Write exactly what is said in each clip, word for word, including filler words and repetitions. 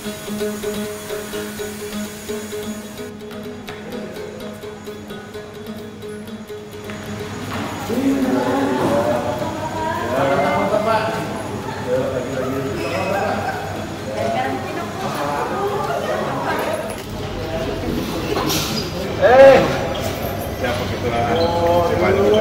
Eh, ya begitu lah. Oh,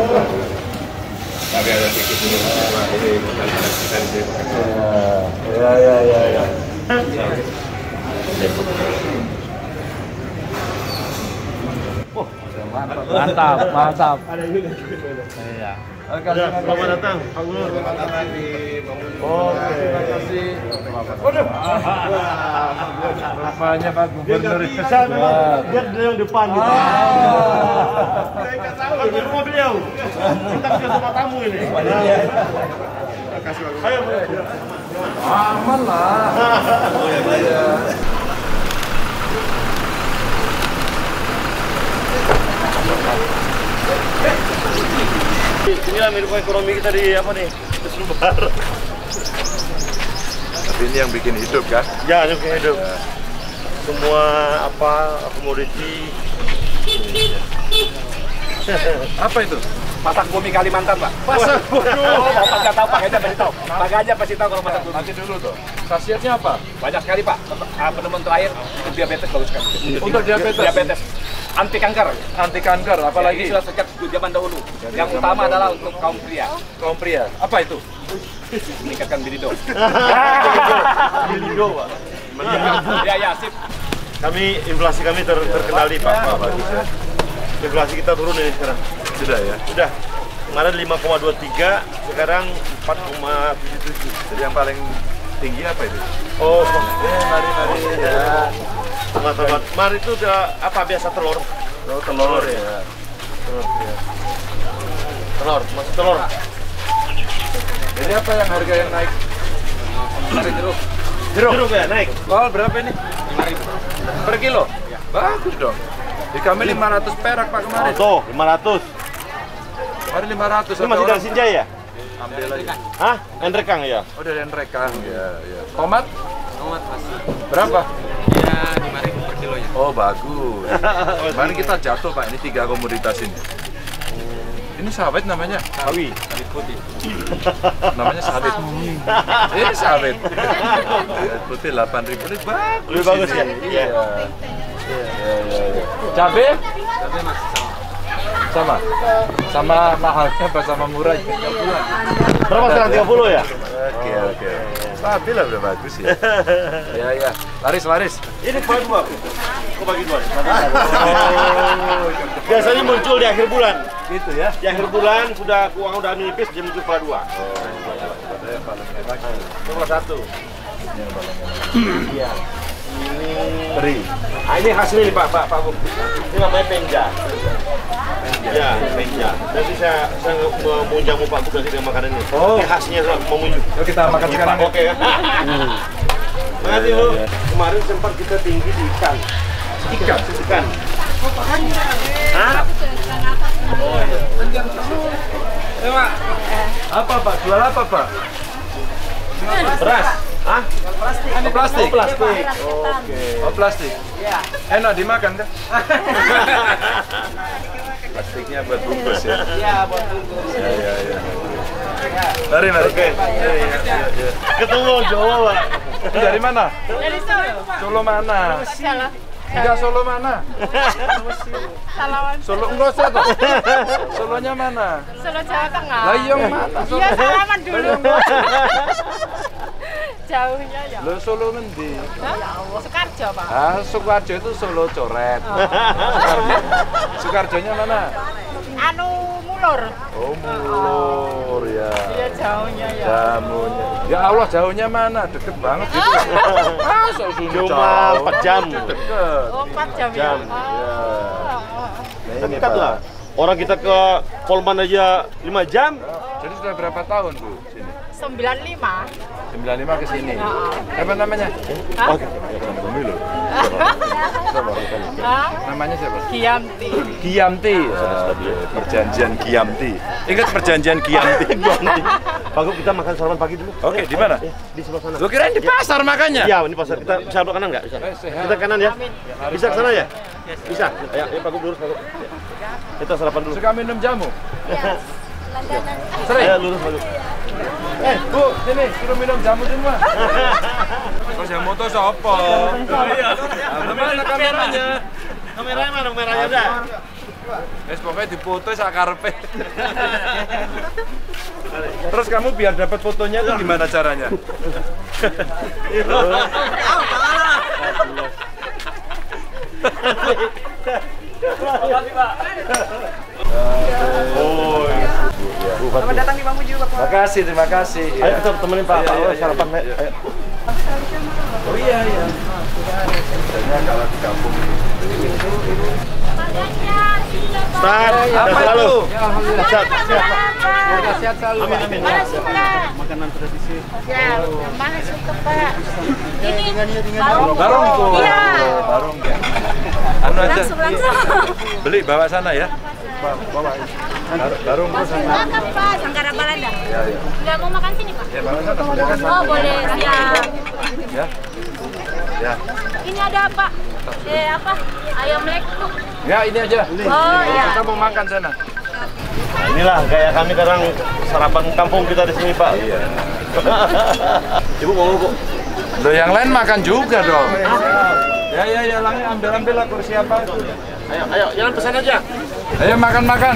tapi ada sedikit dulu sama ini kita di ya ya ya ya. Oh, mantap, mantap, mantap. Ada juga. Iya. Selamat datang, Pak Gubernur. Selamat datang di Oke, terima kasih. Waduh. Rupanya Pak Gubernur itu sana. Biar dia yang depan gitu. Saya enggak tahu di rumah beliau. Kita ke rumah tamu ini. Terima kasih Pak Gubernur. Ayo. Aman lah. Oh ya. Inilah menko ekonomi kita di apa nih? Sumbar. Tapi ini yang bikin hidup kan? Ya, yang bikin hidup. Ya. Semua apa komoditi. Apa itu? Masak bumi Kalimantan, Pak. Masak bumi. Oh, Bapak nggak tahu, Pak aja pasti tahu. Pak aja pasti tahu kalau masak bumi. Nanti dulu tuh. Khasiatnya apa? Banyak sekali, Pak. Penemuan terakhir untuk diabetes bagus sekali. Untuk diabetes. Diabetes. Anti kanker. Anti kanker, apalagi sudah sejak zaman dahulu. Yang utama adalah untuk kaum pria. Kaum pria. Apa itu? Meningkatkan libido. Libido, Pak. Ya, ya, sip. Kami inflasi kami ter terkendali, Pak. Pak, bagus ya. Inflasi kita turun ini sekarang. Sudah ya? Sudah. Kemarin lima koma dua tiga, sekarang empat koma tujuh tujuh. Jadi yang paling tinggi apa itu? Oh, eh, mari mari ya. Teman-teman, mari itu udah apa biasa telur? Oh, telur ya. Telur, ya. Telur, masih telur. Jadi apa yang harga yang naik? Cari jeruk. Jeruk, jeruk ya naik. Bawal berapa ini? lima ribu. Per kilo? Ya. Bagus dong. Di kami lima ratus perak Pak kemarin. Oh, tuh, lima ratus. Kemarin lima ratus. Ini masih dari Sinjai ya? Ambil lagi. Hah? Endrekang ya? Oh, dari Endrekang ya, ya. Tomat? Tomat masih. Berapa? Ya, lima ribu per kilonya. Oh, bagus. Kemarin kita jatuh Pak, ini tiga komoditas ini. Ini sawit namanya? Sawi. Sawit putih. Namanya sawit. Ini sawit. Sawit putih delapan ribu ini bagus. Lebih bagus ya? Iya. Iya, iya, iya. Cabe? Cabai masih sama. Sama? Sama mahalnya apa sama murah? Berapa sekarang tiga puluh ya? Oke, oke. Stabil lah, udah bagus ya. Iya, iya. Laris, laris. Ini bagi dua. Kok bagi dua? Oh, biasanya muncul di akhir bulan. Gitu ya? Di akhir bulan sudah uang udah nipis, dia muncul kepala dua. Nomor satu. Ini yang paling enak. Iya. Teri. Nah, ini hasilnya nih Pak, Pak, Pak. Ini namanya penja. Ya, penja. Nanti saya saya mau mau jamu Pak Bu nanti dengan makanan ini. Oh. Ini khasnya mau muncul. Yuk kita makan sekarang. Oke ya. Makasih Bu. Kemarin sempat kita tinggi di ikan. Ikan. Ikan. Hah? Oh iya. Eh, Pak. Apa Pak? Jual apa Pak? Beras. Hah? Plastik. Oh, plastik. Oh, plastik. Oke. Oh, plastik. Iya. Enak dimakan kan? Plastiknya buat bungkus ya. Iya, buat bungkus. Iya, iya, iya. Mari, mari. Oke. Ketemu Jawa, Pak. Dari mana? Dari Solo. Solo mana? Salah. Enggak, Solo mana? Salaman. Solo enggak usah toh. Solonya mana? Solo Jawa Tengah. Lah iya mana? Solo. Iya, salaman dulu. Jauhnya ya. Lo Solo ngendi? Hah? Sukarjo, Pak. Ah, Sukarjo itu Solo coret. Sukarjo. Sukarjonya mana? Anu Mulur. Oh, Mulur ya. Iya, jauhnya ya. Jamunya. Ya Allah, jauhnya mana? Deket banget gitu. Ah, so Cuma empat jam. Deket. Oh, empat jam ya. Jam. Ya. Oh. Nah, ini Dekat Pak. lah. Orang kita ke Polman aja lima jam. Jadi sudah berapa tahun Bu sini? sembilan puluh lima. sembilan puluh lima ke sini. Heeh. Apa namanya? Hah? Oh, pemilu. Siapa? Hah? Namanya siapa? Giamti. Giamti. Ah, perjanjian Giamti. Ingat perjanjian Giamti? Pak Gub, kita makan sarapan pagi dulu. Oke, di mana? Ya, di sebelah sana. Lu kirain di pasar makannya? Iya, ini pasar. Kita bisa belok kanan nggak? Bisa. Kita kanan ya. Bisa ke sana ya? Bisa. Ayo, ayo Pak Gub lurus, Pak Gub. Kita sarapan dulu. Suka minum jamu? Ya, langganan. Sering? Ayo lurus, Pak Gub. Eh, Bu, sini, suruh minum jamu semua. Terus yang moto sopo? Iya. Mana kameranya? Kameranya mana? Kameranya udah. Es pokoknya dipoto sak karepe. Terus kamu biar dapat fotonya itu gimana caranya? Oh. Selamat datang di Mamuju, Bapak. Terima kasih, terima kasih. Ayo kita temenin Pak. Iya, iya, Sarapan, iya. ayo. Oh iya, iya. Biasanya kalau di kampung Start. apa itu? Sehat. Sehat selalu. Amin, amin. Mana suka? Makanan tradisi. Ya, mana suka Pak? Ini barong. Barongko. Iya. Barong ya. Anu aja. Langsung langsung. Beli bawa sana ya. Bawa. Barongko sana. Makan Pak, Sangkara Balanda. Ya, ya. Nggak mau makan sini Pak? Ya, bawa sana. Silakan. Oh boleh, siap. Ya. Ya. Ini ada apa? Eh apa? Ayam lekuk. Ya, ini aja. Oh iya. Kita mau makan sana. Nah, inilah gaya kami sekarang sarapan kampung kita di sini, Pak. Iya. Ibu mau Bu? Loh, yang lain makan juga dong. Ya, ya, ya, lang, ambil ambil lah kursi apa. Ayo, ayo, jangan pesan aja. Ayo makan makan.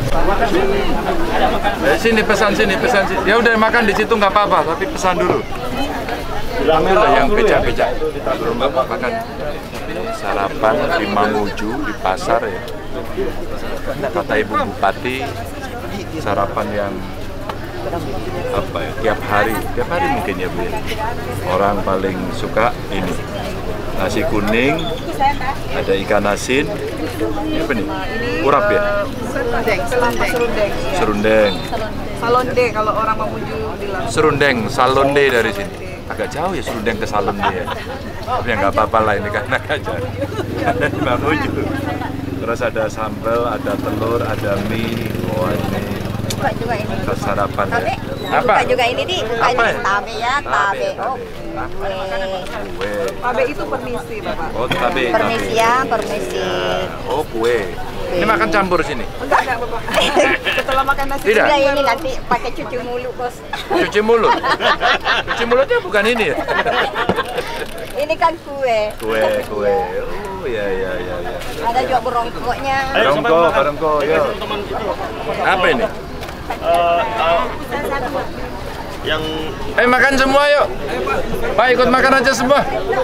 Eh, sini pesan sini pesan sini. Ya udah makan di situ nggak apa-apa, tapi pesan dulu. Ambil lah yang beja-beja. Belum bapak makan. Sarapan di Mamuju di pasar ya. Kata Ibu Bupati sarapan yang apa ya tiap hari tiap hari mungkin ya Bu ya. Orang paling suka ini nasi kuning, ada ikan asin, ini apa nih? Urap ya? Serundeng, serundeng. Serundeng. Salonde kalau orang Mamuju bilang. Serundeng, salonde dari sini. Agak jauh ya serundeng ke salonde ya. Tapi ya nggak apa-apa lah ini karena aja. Ada di Mamuju. Terus ada sambal, ada telur, ada mie. Wah ini. Buka juga ini. Terus sarapan ya. Tabe. Apa? Buka juga ini di. Buka Apa ini ya? tabe ya, tabe. Oh. Kue. Tabe itu permisi, Bapak. Oh tabe. Permisi tabe. ya, permisi. Oh kue. Ini makan campur sini. Enggak, enggak, Bapak. Setelah makan nasi Tidak. Udah ini nanti pakai cuci mulut bos. Cuci mulut. Cuci mulutnya bukan ini ya. Ini kan kue. Kue, kue. Oh ya ya ya ya. Ada juga berongkoknya. Barongko, barongko, yo. Apa ini? Eh, eh, yang Eh makan semua yuk. Pak ikut makan aja semua.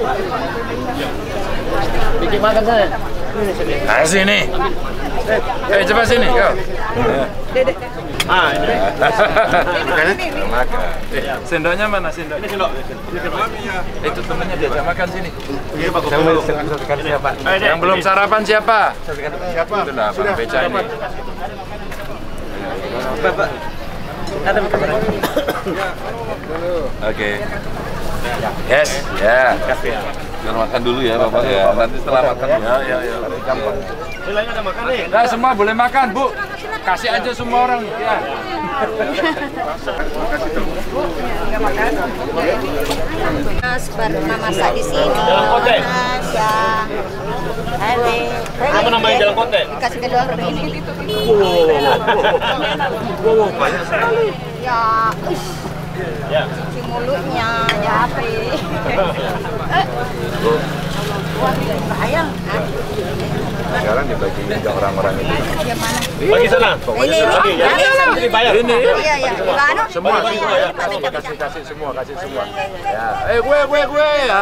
bikin makan saya. Ah sini. Eh coba sini, yo. Dedek. Ah, ini. Makan. Eh, sendoknya mana sendok? Ini sendok. Ini sendok. Itu temennya diajak makan sini. Ini Pak Gub. Siapa? Yang belum sarapan siapa? Siapa? Itulah Bang Beca ini. Bapak. Ada kamera. Oke. Yes, ya. Jangan makan dulu ya Bapak ya. Nanti setelah makan Ya, ya, ya. Gampang. Ini lainnya ada makan nih. Nah, semua boleh makan, Bu. Kasih aja semua orang. Ya. Mas pernah masak di sini. Jalan Kote. Mas ya. Hari. Kamu nambahin Jalan Kote. Dikasih ke dalam ini. Wow, banyak sekali. Ya, ush. Ya. Cuci mulutnya, Japri. Ayam. Sekarang dibagiin ke orang-orang itu. Bagi sana. Ini, Bagi ya. ini. Ini bayar. Ini. Iya, iya. Anu, Semua, iya, semua iya, ya. iya, iya. Kasih, kasih semua, kasih semua. Ya. Eh, gue, gue, gue. Ya.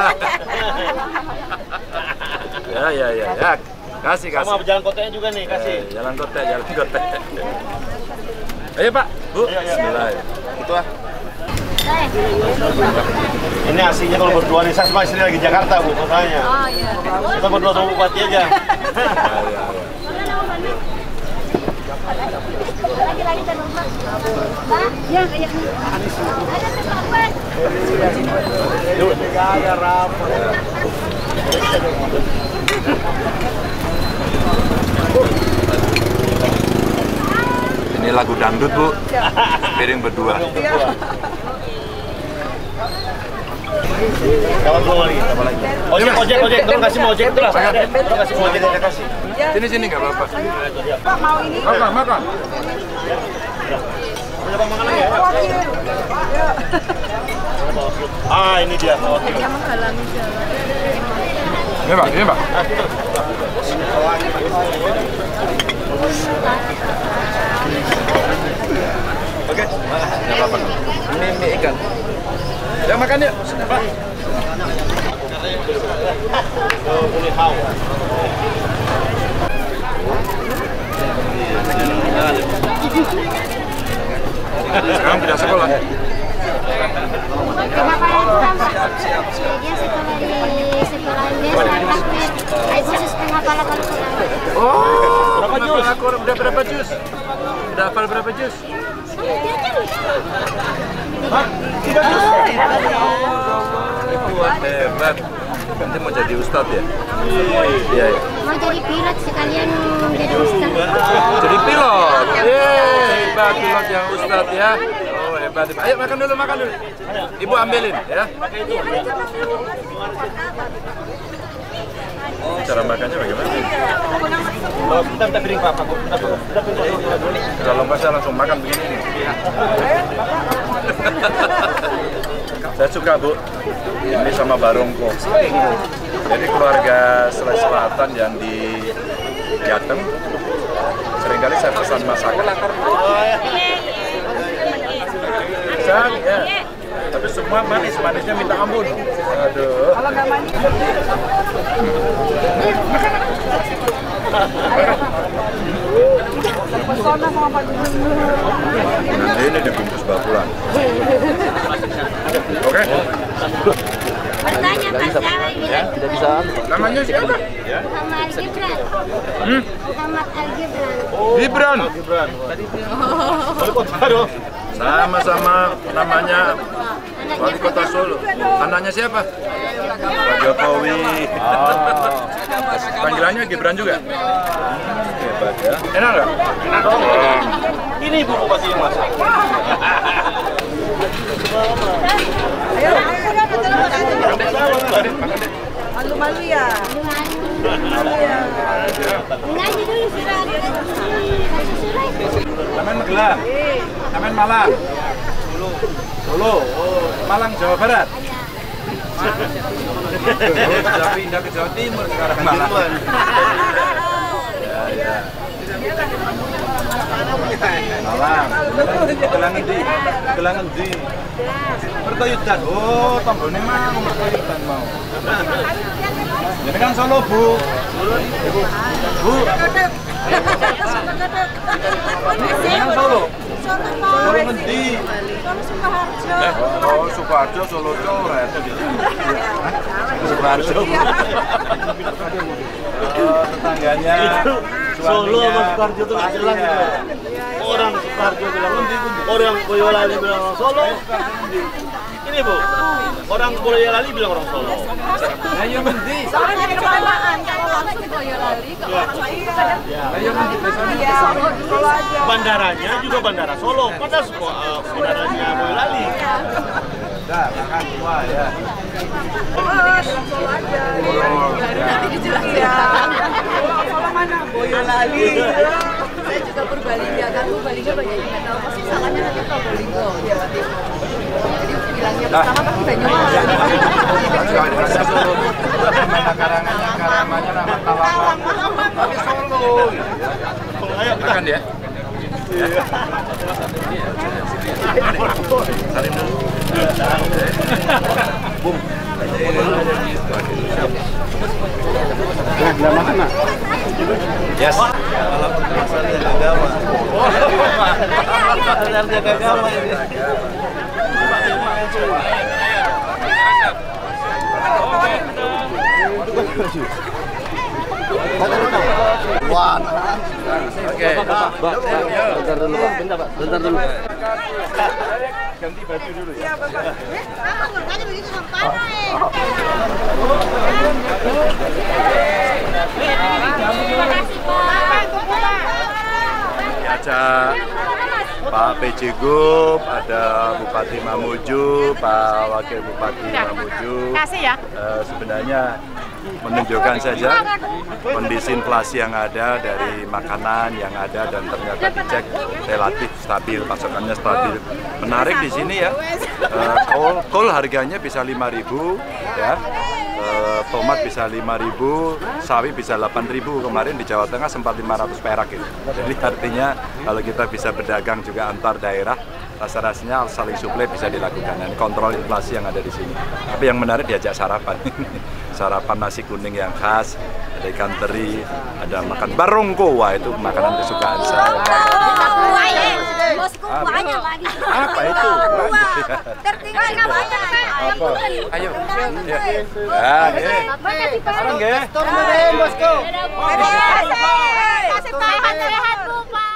Ya, ya, ya, ya. Kasih, kasih. Sama Jalan Kotanya juga nih, kasih. Eh, jalan kota, jalan kota. Ayo Pak, Bu. Bismillah. Itu ah. Ini aslinya kalau berdua nih, saya sama istri lagi Jakarta Bu, makanya. Oh, iya. Kita berdua sama Bupati aja. Lagi-lagi dan rumah. Pak, ya, kayak ada tempat. Ini Ini lagu dangdut, Bu. Piring berdua. Kawan belum lagi, apa lagi? Ojek, ojek, ojek, tolong kasih mau ojek itu lah. Tolong kasih mau ojek, saya kasih. Sini sini nggak apa-apa. Pak mau ini? Makan, makan. Ada apa makan lagi ya? Ah, ini dia. Oke. Dia menghalangi jalan. Ini Pak, ini Pak. Oke, nggak apa-apa. Ini mie ikan. Ya makan yuk, Pak. Sekarang pindah sekolah. Kenapa ya Pak? Dia sekolah di sekolah dia sekolah takbir. Ibu setengah pala kalau sekolah. Oh, berapa jus? Udah berapa jus? Udah hafal berapa jus? Hah? Tiga jus? Wah, hebat. Nanti mau jadi ustadz ya? Iya, iya. Mau jadi pilot sekalian jadi ustadz. Jadi pilot? Yeay, hebat pilot yang ustadz ya. Oh, hebat. Ayo makan dulu, makan dulu. Ibu ambilin ya. Cara makannya bagaimana? Oh, bentar, bentar piring Pak, Pak. Bentar, bentar piring. Kalau nggak saya langsung makan begini nih. Saya suka, Bu. Ini sama barongko. Jadi keluarga Sulawesi Selatan yang di Jateng, seringkali saya pesan masakan. Pesan, ya. Tapi semua manis, manisnya minta ampun. Aduh. Kalau nggak manis. Pesona sama Pak Nah, ini dibungkus bakulan. Oke. Bertanya Pak siapa ini? Tidak bisa. Namanya siapa? Muhammad Al-Gibran. Hmm? Muhammad Al-Gibran. Gibran. Gibran. Wali kota dong. Sama-sama namanya Wali Kota Solo. Anaknya siapa? Pak Jokowi. Panggilannya Gibran juga. Hebat ya. Enak nggak? Enak. Ini ibu pasti yang masak. Ayo, malu-malu ya. Ngaji dulu surat. Taman Magelang. Taman Malang. Solo. Solo. Oh, Malang Jawa Barat. Sudah pindah ke Jawa Timur sekarang Malang. Ya, ya. Malang. Magelang endi? Magelang endi? Mertoyudan. Oh, tombone mau Mertoyudan mau. Ini kan Solo, Bu. Bu. Ini kan Solo. Solo ngendi? Oh, Sukoharjo, Solo coret. Sukoharjo. Oh, tetangganya. Solo sama Sukoharjo itu nggak jelas gitu. Orang Sukoharjo bilang orang Boyolali bilang orang Solo. Ini Bu, orang Boyolali bilang orang Solo. Ayo ngendi? Soalnya kesamaan kalau langsung Boyolali kok. Ayo ngendi besoknya? Solo aja. Bandaranya juga bandara Solo, padahal uh, bandaranya Boyolali. Udah, makan semua ya. Oh, Solo aja. Nanti dijelasin. Iya. Solo mana? Boyolali. Saya juga Purbalingga, kan Purbalingga banyak yang nggak tahu pasti salahnya nanti Probolinggo, Jawa Timur. Jadi bilangnya pertama pasti Banyumas. Karangannya, karamanya nama Tawang. Tapi Solo. Ayo Makan ya. Salim dulu. Bum. Nah, mana? Yes. agama. Harga agama ini. Wah. Oke. Bentar dulu, Pak. Bentar, Pak. Bentar dulu. Ganti baju dulu ya. Iya, Bapak. Kamu tadi begitu sampai. Terima kasih, Pak. Diajak Pak P J Gub, ada Bupati Mamuju, Pak Wakil Bupati Mamuju. Kasih ya. Uh, sebenarnya menunjukkan saja kondisi inflasi yang ada dari makanan yang ada dan ternyata dicek relatif stabil, pasokannya stabil. Menarik di sini ya, uh, kol, kol harganya bisa lima ribu ya, uh, tomat bisa lima ribu, sawi bisa delapan ribu, kemarin di Jawa Tengah sempat lima ratus perak gitu. Jadi artinya kalau kita bisa berdagang juga antar daerah, rasa-rasanya saling suplai bisa dilakukan dan kontrol inflasi yang ada di sini. Tapi yang menarik diajak sarapan. Sarapan nasi kuning yang khas, ada ikan teri, ada makan barongko, wah itu makanan kesukaan saya. Bosku banyak lagi. Apa itu? Tertinggal banyak. Apa? Ayo. Ya. Ya, nggih. Sekarang nggih. Bosku. Kasih sehat-sehat, Bu, Pak.